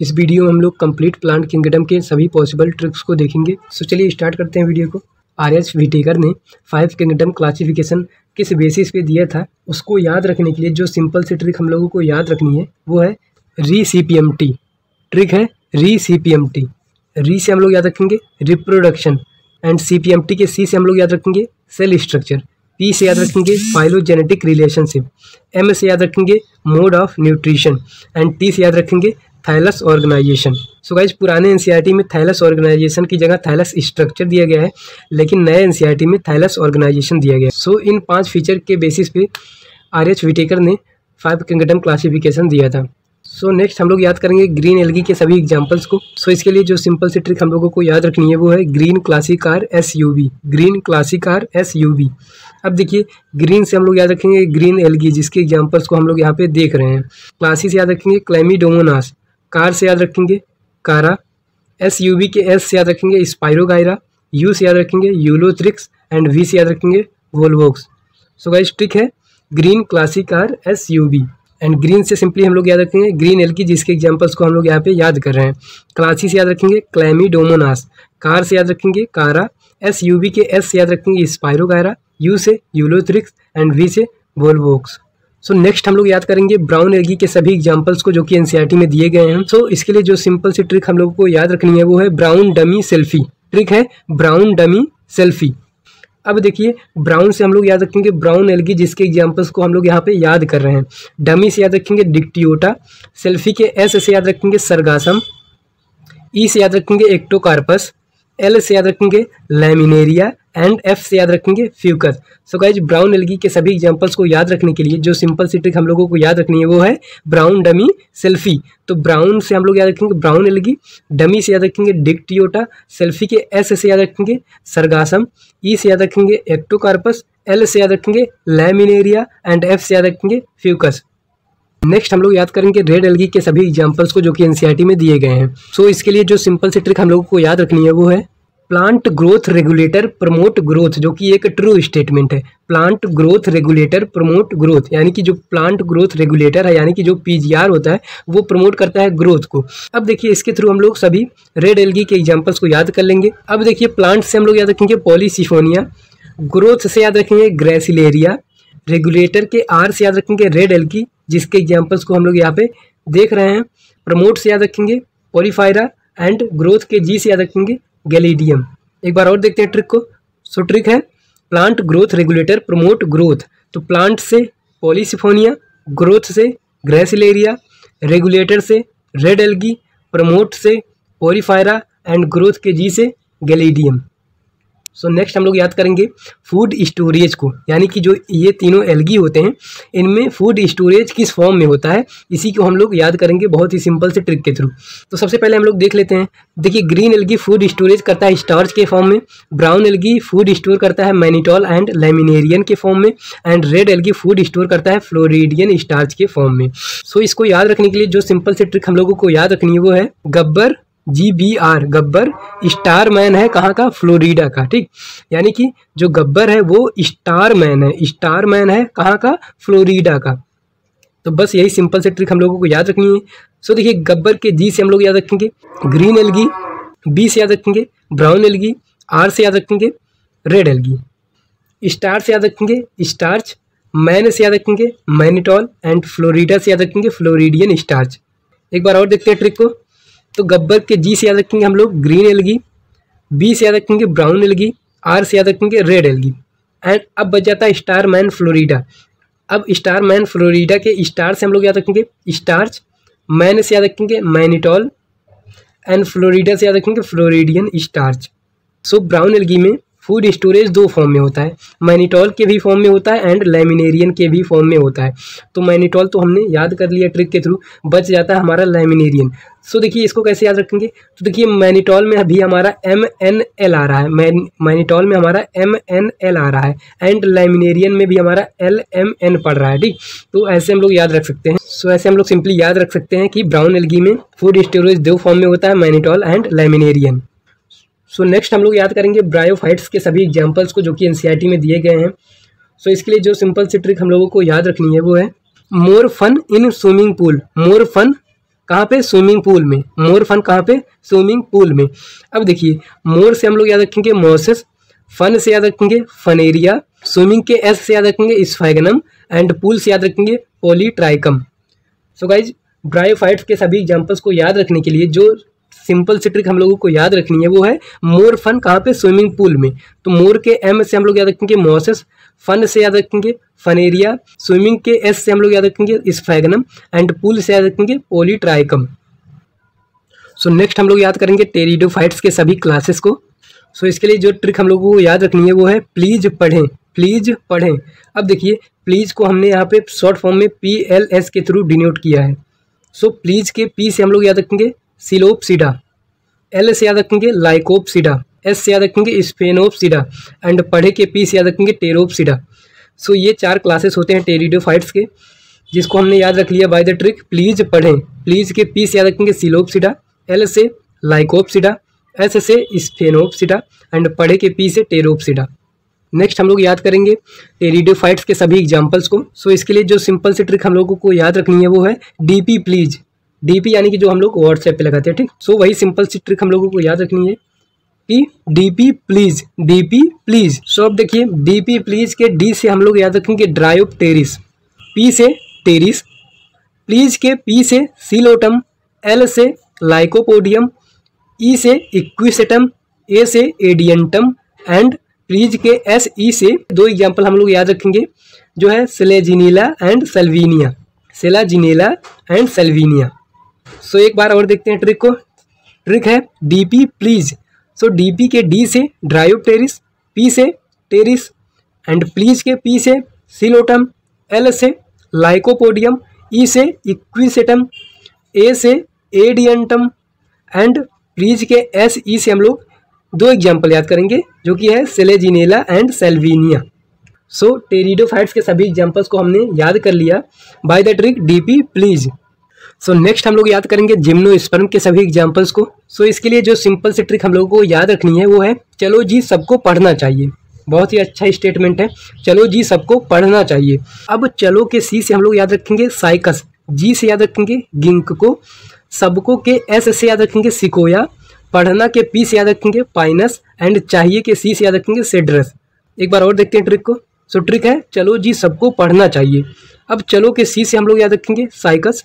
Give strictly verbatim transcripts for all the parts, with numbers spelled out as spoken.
इस वीडियो में हम लोग कंप्लीट प्लांट किंगडम के सभी पॉसिबल ट्रिक्स को देखेंगे। सो चलिए स्टार्ट करते हैं वीडियो को। आर एच व्हिटेकर ने फाइव किंगडम क्लासिफिकेशन किस बेसिस पे दिया था, उसको याद रखने के लिए जो सिंपल सी ट्रिक हम लोगों को याद रखनी है वो है R C P M T. Trick है R C P M T. री से हम लोग याद रखेंगे reproduction, and C P M T के सी से हम लोग याद रखेंगे सेल स्ट्रक्चर, पी से याद रखेंगे फाइलोजेनेटिक रिलेशनशिप, एम से याद रखेंगे mode of nutrition, and T से याद रखेंगे थैलस ऑर्गेनाइजेशन। सो गाइज पुराने N C E R T thallus organisation की जगह थैलस स्ट्रक्चर दिया गया है, लेकिन नए N C E R T thallus organisation दिया गया है। सो इन पांच फीचर के बेसिस पे आर एच व्हिटेकर ने फाइव किंगडम क्लासिफिकेशन दिया था। सो so, नेक्स्ट हम लोग याद करेंगे ग्रीन एल्गी के सभी एग्जांपल्स को। सो so, इसके लिए जो सिंपल सी ट्रिक हम लोगों को याद रखनी है वो है green classy car S U V. Green classy car S U V. अब देखिए ग्रीन से हम लोग याद रखेंगे ग्रीन एल्गी, जिसके एग्जांपल्स को हम लोग यहाँ पे देख रहे हैं। क्लासी से याद रखेंगे क्लेमिडोमोनास, कार से याद रखेंगे कारा, एस यू बी के एस से याद रखेंगे स्पाइरोगायरा, यू से याद रखेंगे यूलोथ्रिक्स, एंड वी से याद रखेंगे वोल्वोक्स। सो गाइस ट्रिक है green classy car S U V. And green से सिंपली हम लोग याद रखेंगे ग्रीन एल्गी, जिसके एग्जांपल्स को हम लोग यहाँ पे याद कर रहे हैं। क्लासी से याद रखेंगे क्लेमिडोमोनास, कार से याद रखेंगे कारा, एस यू बी के एस से याद रखेंगे स्पाइरोगायरा, यू से यूलोथ्रिक्स, एंड वी से वोल्वोक्स। सो नेक्स्ट हम लोग याद करेंगे ब्राउन एल्गी के सभी एग्जांपल्स को जो कि एन सी आर टी में दिए गए हैं। सो so, इसके लिए जो सिंपल सी ट्रिक हम लोगों को याद रखनी है वो है ब्राउन डमी सेल्फी। ट्रिक है ब्राउन डमी सेल्फी। अब देखिए ब्राउन से हम लोग याद रखेंगे ब्राउन एल्गी, जिसके एग्जांपल्स को हम लोग यहाँ पे याद कर रहे हैं। डमी से याद रखेंगे डिक्टियोटा, सेल्फी के एस से याद रखेंगे सरगासम, ई से याद रखेंगे एक्टोकार्पस, एल से याद रखेंगे लैमिनेरिया, एंड एफ से याद रखेंगे Fucus. So guys brown algae के सभी एग्जांपल्स को याद रखने के लिए जो सिंपल सी ट्रिक हम लोगों को याद रखनी है वो है ब्राउन डमी सेल्फी। तो ब्राउन से हम लोग याद रखेंगे ब्राउन एल्गी, डमी से याद रखेंगे डिक्टियोटा, सेल्फी के एस से याद रखेंगे सरगासम, ई से याद रखेंगे एक्टोकार्पस, एल से याद रखेंगे लैमिनेरिया, एंड एफ से याद रखेंगे फ्यूकस। नेक्स्ट हम लोग याद करेंगे रेड एल्गी के सभी एग्जांपल्स को जो कि एन सी आर टी में दिए गए हैं। सो so, इसके लिए जो सिंपल सी ट्रिक हम लोगों को याद रखनी है वो है plant growth regulator promote growth, जो कि एक ट्रू स्टेटमेंट है। Plant growth regulator promote growth, यानी कि जो प्लांट ग्रोथ रेगुलेटर है, यानी कि जो पी जी आर होता है वो प्रमोट करता है ग्रोथ को। अब देखिए इसके थ्रू हम लोग सभी रेड एल्गी के एग्जांपल्स को याद कर लेंगे। अब देखिए प्लांट से हम लोग याद रखेंगे पॉलीसिफोनिया, ग्रोथ से याद रखेंगे ग्रेसिलेरिया, रेगुलेटर के आर से याद रखेंगे रेड एल्गी, जिसके एग्जांपल्स को हम लोग यहाँ पे देख रहे हैं। प्रमोट से याद रखेंगे पॉलीफायरा, एंड ग्रोथ के जी से याद रखेंगे गैलिडियम। एक बार और देखते हैं ट्रिक को। सो ट्रिक है plant growth regulator promote growth. तो प्लांट से पॉलीसिफोनिया, ग्रोथ से ग्रेसिलेरिया, रेगुलेटर से रेड एल्गी, प्रमोट से पॉलीफायरा, एंड ग्रोथ के जी से गैलिडियम। सो so, नेक्स्ट हम लोग याद करेंगे फूड स्टोरेज को, यानी कि जो ये तीनों एल्गी होते हैं इनमें फूड स्टोरेज किस फॉर्म में होता है, इसी को हम लोग याद करेंगे बहुत ही सिंपल से ट्रिक के थ्रू। तो सबसे पहले हम लोग देख लेते हैं। देखिए ग्रीन एल्गी फूड स्टोरेज करता है स्टार्च के फॉर्म में, ब्राउन एल्गी फूड स्टोर करता है मैनिटॉल एंड लैमिनेरियन के फॉर्म में, and red algae food store करता है फ्लोरिडियन स्टार्च के फॉर्म में। सो so, इसको याद रखने के लिए जो सिंपल से ट्रिक हम लोगों को याद रखनी है वो है Gabbar G B R. Gabbar star man है कहाँ का? फ्लोरिडा का। ठीक, यानी कि जो गब्बर है वो स्टार मैन है। स्टार मैन है कहाँ का? फ्लोरिडा का। तो बस यही सिंपल से ट्रिक हम लोगों को याद रखनी है। सो देखिए गब्बर के जी से हम लोग याद रखेंगे ग्रीन एल्गी, बी से याद रखेंगे ब्राउन एल्गी, आर से याद रखेंगे रेड एल्गी, स्टार से याद रखेंगे स्टार्च, मैन से याद रखेंगे मैनिटॉल, एंड फ्लोरिडा से याद रखेंगे फ्लोरिडियन स्टार्च। एक बार और देखते हैं ट्रिक को। तो गब्बर के जी से याद रखेंगे हम लोग ग्रीन एल्गी, बी से याद रखेंगे ब्राउन एल्गी, आर से याद रखेंगे रेड एल्गी, एंड अब बच जाता है स्टार मैन फ्लोरिडा। अब स्टार मैन फ्लोरिडा के स्टार से हम लोग याद रखेंगे स्टार्च, मैन से याद रखेंगे मैनिटॉल, एंड फ्लोरिडा से याद रखेंगे floridean starch. So brown algae में फूड स्टोरेज दो फॉर्म में होता है, मैनिटॉल के भी फॉर्म में होता है एंड लैमिनेरियन के भी फॉर्म में होता है। तो मैनिटॉल तो हमने याद कर लिया ट्रिक के थ्रू, बच जाता है हमारा लैमिनेरियन। सो देखिए इसको कैसे याद रखेंगे। तो देखिए मैनिटॉल में अभी हमारा एम एन एल आ रहा है, मैनिटॉल में हमारा एम एन एल आ रहा है, एंड लैमिनेरियन में भी हमारा एल एम एन पड़ रहा है। ठीक, तो ऐसे हम लोग याद रख सकते हैं। सो ऐसे हम लोग सिंपली याद रख सकते हैं कि ब्राउन एल्गी में फूड स्टोरेज दो फॉर्म में होता है, mannitol and laminarin. So so, next हम लोग याद करेंगे ब्रायोफाइट्स के सभी एग्जांपल्स को जो कि एन सी आर टी में दिए गए हैं। सो so, इसके लिए जो सिंपल सी ट्रिक हम लोगों को याद रखनी है वो है more fun in swimming pool. More fun कहाँ पे, स्विमिंग पूल में। मोर फन कहाँ पे, स्विमिंग पूल में। अब देखिए मोर से हम लोग याद रखेंगे मोसेस, फन से याद रखेंगे फनेरिया, स्विमिंग के एस से याद रखेंगे स्फैगनम एंड पूल से याद रखेंगे पॉलीट्राइकम। सो गाइज ब्रायोफाइट्स के सभी एग्जांपल्स को याद रखने के लिए जो सिंपल सी ट्रिक हम लोगों को याद रखनी है वो है मोर फन कहाँ पे, स्विमिंग पूल में। तो मोर के एम से हम लोग याद रखेंगे मोसेस, फन से याद रखेंगे फनेरिया, स्विमिंग के एस से हम लोग याद रखेंगे स्फैगनम एंड पूल से याद रखेंगे पॉलीट्राइकम। सो नेक्स्ट हम लोग याद करेंगे टेरिडोफाइट्स के सभी क्लासेस को। सो इसके लिए जो ट्रिक हम लोगों को याद रखनी है वो है प्लीज पढ़ें, प्लीज पढ़ें। अब देखिए प्लीज को हमने यहाँ पे शॉर्ट फॉर्म में पी एल एस के थ्रू डिनोट किया है। सो प्लीज के पी से हम लोग याद रखेंगे सिलोपसीडा, एल से याद रखेंगे लाइकोपसीडा, एस से याद रखेंगे स्फेनोपसीडा एंड पढ़े के पी से याद रखेंगे टेरोपसीडा। सो ये चार क्लासेस होते हैं टेरिडोफाइट्स के, जिसको हमने याद रख लिया बाय द ट्रिक प्लीज पढ़ें। प्लीज के पी से याद रखेंगे सिलोपसीडा, एल से लाइकोपसीडा, एस से स्फेनोपसीडा एंड पढ़े के पी से टेरोपसीडा। नेक्स्ट हम लोग याद करेंगे टेरिडोफाइट्स के सभी एग्जांपल्स को। सो so, इसके लिए जो सिंपल सी ट्रिक हम लोगों को याद रखनी है वो है डीपी प्लीज। डीपी यानी कि जो हम लोग व्हाट्सएप पे लगाते हैं, ठीक। सो so, वही सिंपल सी ट्रिक हम लोगों को याद रखनी है कि DP please, DP please. So अब देखिए डीपी प्लीज के डी से हम लोग याद रखेंगे ड्रायोप्टेरिस, पी से टेरिस, प्लीज के पी से सिलोटम, एल से लाइकोपोडियम, ई से इक्विसेटम, ए से एडियंटम एंड प्लीज के एस ई से दो एग्जाम्पल हम लोग याद रखेंगे जो है Selaginella and Salvinia, Selaginella and Salvinia. So एक बार और देखते हैं ट्रिक को। ट्रिक है डीपी प्लीज। सो डीपी के डी से ड्रायोप्टेरिस, पी से टेरिस एंड प्लीज के पी से सिलोटम, एल से लाइकोपोडियम, ई से इक्विसेटम, ए से एडियंटम एंड प्लीज के एस ई से हम लोग दो एग्जाम्पल याद करेंगे जो कि है Selaginella and Salvinia. So pteridophytes के सभी एग्जाम्पल्स को हमने याद कर लिया by the trick DP please. So next हम लोग याद करेंगे जिम्नोस्पर्म के सभी एग्जाम्पल्स को। सो so, इसके लिए जो सिंपल सी ट्रिक हम लोगों को याद रखनी है वो है चलो जी सबको पढ़ना चाहिए। बहुत ही अच्छा स्टेटमेंट है, चलो जी सबको पढ़ना चाहिए। अब चलो के सी से हम लोग याद रखेंगे साइकस, जी से याद रखेंगे गिंक को, सबको के एस से याद रखेंगे सिकोया, पढ़ना के पी से याद रखेंगे पाइनस एंड चाहिए के सी से याद रखेंगे सेड्रस। एक बार और देखते हैं ट्रिक को। सो so, ट्रिक है चलो जी सबको पढ़ना चाहिए। अब चलो के सी से हम लोग याद रखेंगे साइकस,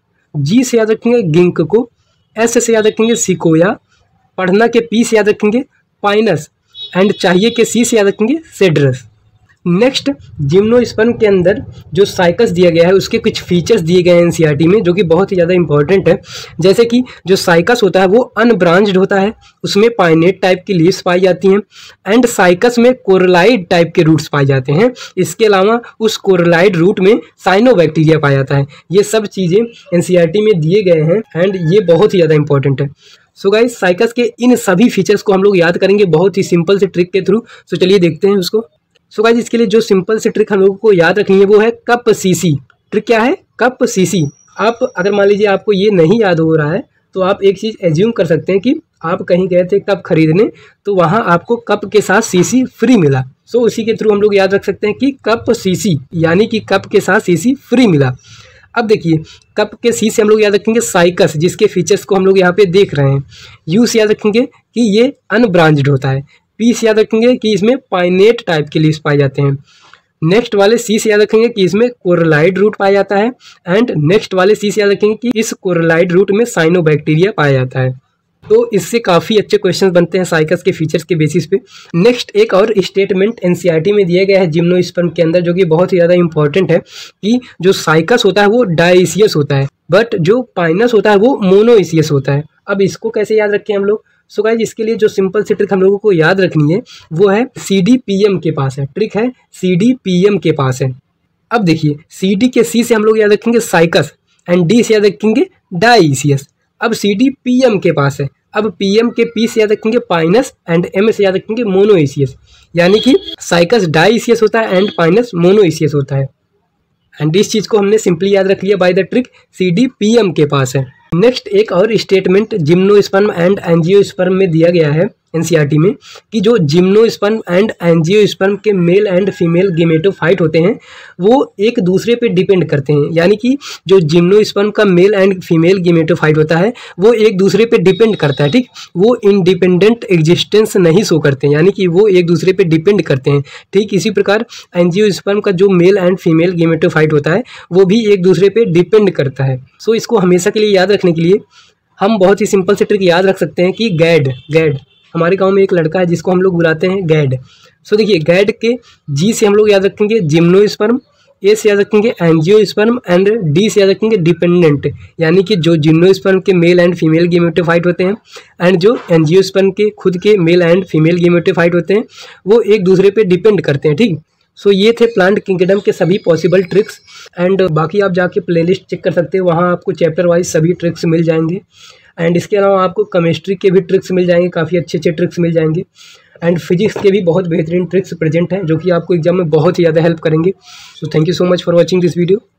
जी से याद रखेंगे गिंक को, एस से याद रखेंगे सिकोया, पढ़ना के पी से याद रखेंगे पाइनस एंड चाहिए के सी से याद रखेंगे सेड्रस। नेक्स्ट जिम्नोस्पर्म के अंदर जो साइकस दिया गया है उसके कुछ फीचर्स दिए गए हैं एनसीईआरटी में जो कि बहुत ही ज़्यादा इंपॉर्टेंट है। जैसे कि जो साइकस होता है वो अनब्रांच्ड होता है, उसमें पाइनेट टाइप की लीव्स पाई जाती हैं एंड साइकस में कोरलाइड टाइप के रूट्स पाए जाते हैं। इसके अलावा उस कोरलाइड रूट में साइनोबैक्टीरिया पाया जाता है। ये सब चीज़ें एनसीईआरटी में दिए गए हैं एंड ये बहुत ही ज़्यादा इंपॉर्टेंट है। सो गाइस साइकस के इन सभी फीचर्स को हम लोग याद करेंगे बहुत ही सिंपल से ट्रिक के थ्रू। सो चलिए देखते हैं उसको। सो गाइस इसके लिए जो सिंपल सी ट्रिक हम लोगों को याद रखनी है वो है कप सीसी। ट्रिक क्या है? Cup C. आप अगर मान लीजिए आपको ये नहीं याद हो रहा है तो आप एक चीज़ एज्यूम कर सकते हैं कि आप कहीं गए थे कप खरीदने तो वहाँ आपको कप के साथ सीसी फ्री मिला। सो उसी के थ्रू हम लोग याद रख सकते हैं कि कप सीसी यानी कि कप के साथ सीसी फ्री मिला। अब देखिए कप के सी से हम लोग याद रखेंगे साइकस जिसके फीचर्स को हम लोग यहाँ पे देख रहे हैं। यू से याद रखेंगे कि ये अनब्रांच्ड होता है। पी से याद रखेंगे कि इसमें पाइनेट टाइप के लीव्स पाए जाते हैं। नेक्स्ट वाले सी से याद रखेंगे कि इसमें कोरलाइड रूट पाया जाता है एंड नेक्स्ट वाले सी से याद रखेंगे कि इस कोरलाइड रूट में साइनोबैक्टीरिया पाया जाता है। तो इससे काफ़ी अच्छे क्वेश्चंस बनते हैं साइकस के फीचर्स के बेसिस पे। नेक्स्ट एक और स्टेटमेंट एनसीईआरटी में दिया गया है जिम्नोस्पर्म के अंदर जो कि बहुत ही ज़्यादा इंपॉर्टेंट है कि जो साइकस होता है वो डायसियस होता है बट जो पाइनस होता है वो मोनोइसियस होता है। अब इसको कैसे याद रखें हम लोग? सो गाइस इसके लिए जो सिंपल सी ट्रिक हम लोगों को याद रखनी है वो है सी डी पी एम के पास है। ट्रिक है सी डी पी एम के पास है। अब देखिए सी डी के सी से हम लोग याद रखेंगे साइकस एंड डी से याद रखेंगे डायसियस। अब सी डी पी एम के पास है। अब पी एम के पी से याद रखेंगे पाइनस एंड एम से याद रखेंगे मोनोइसियस यानी कि साइकस डायसियस होता है एंड पाइनस मोनोइसियस होता है। एंड इस चीज़ को हमने सिंपली याद रख लिया by the trick C D P M के पास है। नेक्स्ट एक और स्टेटमेंट जिम्नोस्पर्म एंड एंजियोस्पर्म में दिया गया है एनसीईआरटी में कि जो जिम्नोस्पर्म एंड एंजियोस्पर्म के मेल एंड फीमेल गेमेटोफाइट होते हैं वो एक दूसरे पे डिपेंड करते हैं। यानी कि जो जिम्नोस्पर्म का मेल एंड फीमेल गेमेटोफाइट होता है वो एक दूसरे पे डिपेंड करता है, ठीक। वो इंडिपेंडेंट एग्जिस्टेंस नहीं शो करते हैं, यानी कि वो एक दूसरे पे डिपेंड करते हैं, ठीक। इसी प्रकार एंजियोस्पर्म का जो मेल एंड फीमेल गेमेटोफाइट होता है वो भी एक दूसरे पे डिपेंड करता है। सो so, इसको हमेशा के लिए याद रखने के लिए हम बहुत ही सिंपल से ट्रिक याद रख सकते हैं कि गैड गैड हमारे गांव में एक लड़का है जिसको हम लोग बुलाते हैं गैड। सो so, देखिए गैड के जी से हम लोग याद रखेंगे जिम्नोस्पर्म, ए से याद रखेंगे एंजियोस्पर्म एंड डी से याद रखेंगे डिपेंडेंट, यानी कि जो जिम्नोस्पर्म के मेल एंड फीमेल गेमेटोफाइट होते हैं एंड जो एंजियोस्पर्म के खुद के मेल एंड फीमेल गेमेटोफाइट होते हैं वो एक दूसरे पे डिपेंड करते हैं, ठीक। सो so, ये थे प्लांट किंगडम के सभी पॉसिबल ट्रिक्स एंड बाकी आप जाके प्लेलिस्ट चेक कर सकते हैं, वहाँ आपको चैप्टर वाइज सभी ट्रिक्स मिल जाएंगे। एंड इसके अलावा आपको केमिस्ट्री के भी ट्रिक्स मिल जाएंगे, काफ़ी अच्छे अच्छे ट्रिक्स मिल जाएंगे एंड फिजिक्स के भी बहुत बेहतरीन ट्रिक्स प्रेजेंट हैं जो कि आपको एग्जाम में बहुत ही ज़्यादा हेल्प करेंगे। So thank you so much for watching this video.